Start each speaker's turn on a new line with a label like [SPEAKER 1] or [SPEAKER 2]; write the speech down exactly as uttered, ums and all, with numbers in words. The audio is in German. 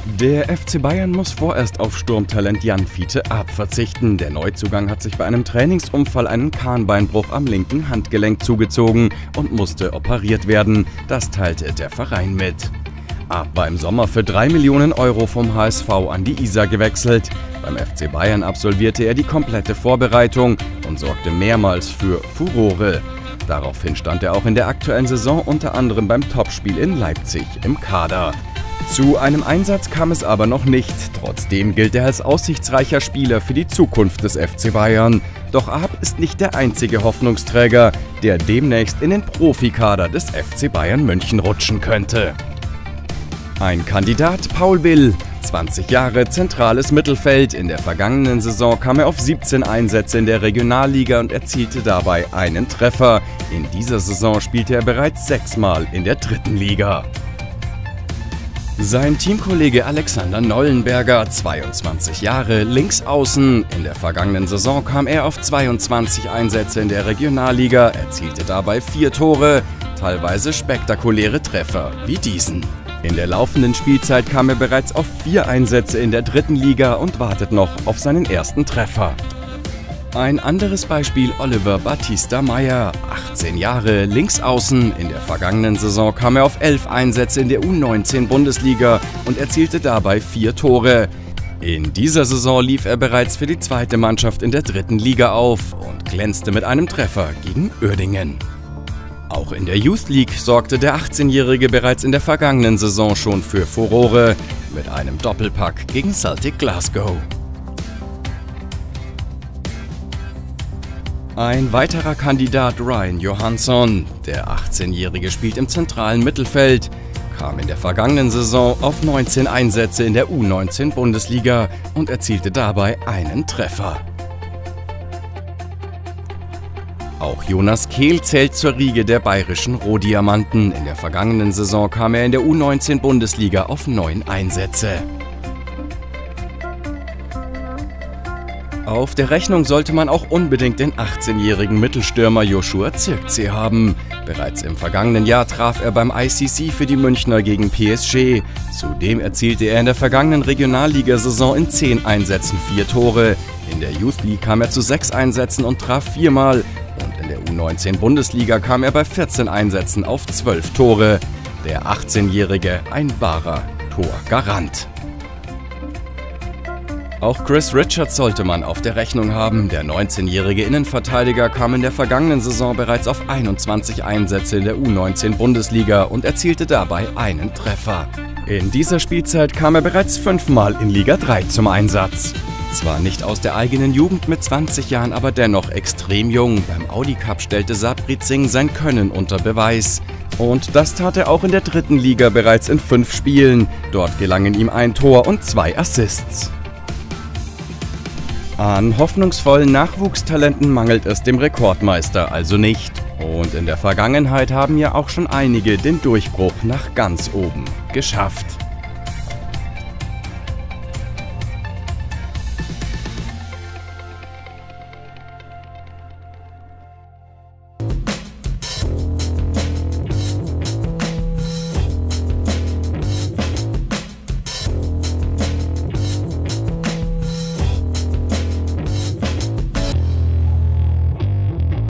[SPEAKER 1] Der F C Bayern muss vorerst auf Sturmtalent Jan Fiete Arp verzichten. Der Neuzugang hat sich bei einem Trainingsunfall einen Kahnbeinbruch am linken Handgelenk zugezogen und musste operiert werden. Das teilte der Verein mit. Arp war im Sommer für drei Millionen Euro vom H S V an die Isar gewechselt. Beim F C Bayern absolvierte er die komplette Vorbereitung und sorgte mehrmals für Furore. Daraufhin stand er auch in der aktuellen Saison unter anderem beim Topspiel in Leipzig im Kader. Zu einem Einsatz kam es aber noch nicht. Trotzdem gilt er als aussichtsreicher Spieler für die Zukunft des F C Bayern. Doch Arp ist nicht der einzige Hoffnungsträger, der demnächst in den Profikader des F C Bayern München rutschen könnte. Ein Kandidat: Paul Will, zwanzig Jahre, zentrales Mittelfeld. In der vergangenen Saison kam er auf siebzehn Einsätze in der Regionalliga und erzielte dabei einen Treffer. In dieser Saison spielte er bereits sechsmal in der dritten Liga. Sein Teamkollege Alexander Nollenberger, zweiundzwanzig Jahre, Linksaußen. In der vergangenen Saison kam er auf zweiundzwanzig Einsätze in der Regionalliga, erzielte dabei vier Tore, teilweise spektakuläre Treffer wie diesen. In der laufenden Spielzeit kam er bereits auf vier Einsätze in der dritten Liga und wartet noch auf seinen ersten Treffer. Ein anderes Beispiel: Oliver Batista Meyer, achtzehn Jahre, Linksaußen. In der vergangenen Saison kam er auf elf Einsätze in der U neunzehn Bundesliga und erzielte dabei vier Tore. In dieser Saison lief er bereits für die zweite Mannschaft in der dritten Liga auf und glänzte mit einem Treffer gegen Uerdingen. Auch in der Youth League sorgte der achtzehnjährige bereits in der vergangenen Saison schon für Furore mit einem Doppelpack gegen Celtic Glasgow. Ein weiterer Kandidat: Ryan Johansson. Der achtzehnjährige spielt im zentralen Mittelfeld, kam in der vergangenen Saison auf neunzehn Einsätze in der U neunzehn Bundesliga und erzielte dabei einen Treffer. Auch Jonas Kehl zählt zur Riege der bayerischen Rohdiamanten. In der vergangenen Saison kam er in der U neunzehn Bundesliga auf neun Einsätze. Auf der Rechnung sollte man auch unbedingt den achtzehnjährigen Mittelstürmer Joshua Zirkzee haben. Bereits im vergangenen Jahr traf er beim I C C für die Münchner gegen P S G. Zudem erzielte er in der vergangenen Regionalligasaison in zehn Einsätzen vier Tore. In der Youth League kam er zu sechs Einsätzen und traf viermal. Und in der U neunzehn Bundesliga kam er bei vierzehn Einsätzen auf zwölf Tore. Der achtzehnjährige ein wahrer Torgarant. Auch Chris Richards sollte man auf der Rechnung haben. Der neunzehnjährige Innenverteidiger kam in der vergangenen Saison bereits auf einundzwanzig Einsätze in der U neunzehn Bundesliga und erzielte dabei einen Treffer. In dieser Spielzeit kam er bereits fünfmal in Liga drei zum Einsatz. Zwar nicht aus der eigenen Jugend mit zwanzig Jahren, aber dennoch extrem jung. Beim Audi Cup stellte Sabri Singh sein Können unter Beweis. Und das tat er auch in der dritten Liga bereits in fünf Spielen. Dort gelangen ihm ein Tor und zwei Assists. An hoffnungsvollen Nachwuchstalenten mangelt es dem Rekordmeister also nicht. Und in der Vergangenheit haben ja auch schon einige den Durchbruch nach ganz oben geschafft.